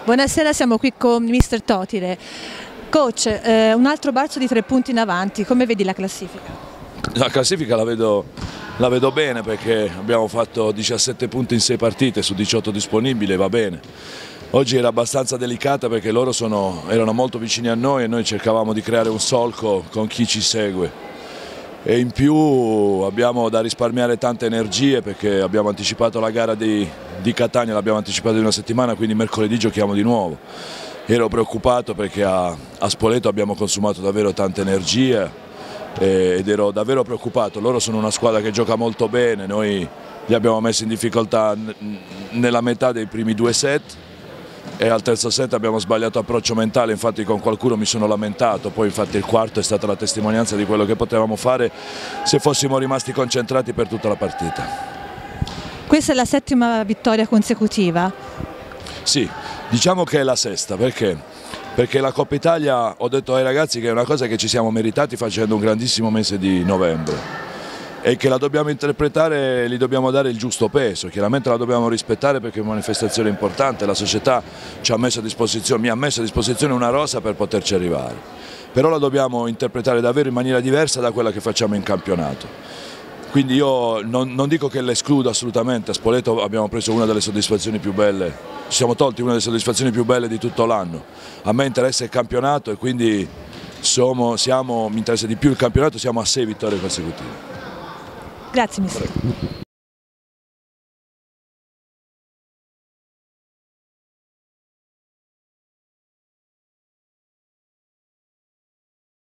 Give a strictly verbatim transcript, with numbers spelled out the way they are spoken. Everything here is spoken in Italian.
Buonasera, siamo qui con mister Totile. Coach, eh, un altro balzo di tre punti in avanti, come vedi la classifica? La classifica la vedo, la vedo bene perché abbiamo fatto diciassette punti in sei partite su diciotto disponibili, va bene. Oggi era abbastanza delicata perché loro sono, erano molto vicini a noi e noi cercavamo di creare un solco con chi ci segue. E in più abbiamo da risparmiare tante energie perché abbiamo anticipato la gara di, di Catania, l'abbiamo anticipata di una settimana, quindi mercoledì giochiamo di nuovo. Ero preoccupato perché a, a Spoleto abbiamo consumato davvero tante energie ed ero davvero preoccupato. Loro sono una squadra che gioca molto bene, noi li abbiamo messi in difficoltà nella metà dei primi due set e al terzo set abbiamo sbagliato approccio mentale, infatti con qualcuno mi sono lamentato, poi infatti il quarto è stata la testimonianza di quello che potevamo fare se fossimo rimasti concentrati per tutta la partita. Questa è la settima vittoria consecutiva? Sì, diciamo che è la sesta, perché? Perché la Coppa Italia, ho detto ai ragazzi che è una cosa che ci siamo meritati facendo un grandissimo mese di novembre e che la dobbiamo interpretare, gli dobbiamo dare il giusto peso, chiaramente la dobbiamo rispettare perché è una manifestazione importante, la società ci ha messo a disposizione, mi ha messo a disposizione una rosa per poterci arrivare, però la dobbiamo interpretare davvero in maniera diversa da quella che facciamo in campionato. Quindi io non, non dico che l'escludo assolutamente, a Spoleto abbiamo preso una delle soddisfazioni più belle, ci siamo tolti una delle soddisfazioni più belle di tutto l'anno, a me interessa il campionato e quindi siamo, siamo, mi interessa di più il campionato, siamo a sei vittorie consecutive. Grazie mister.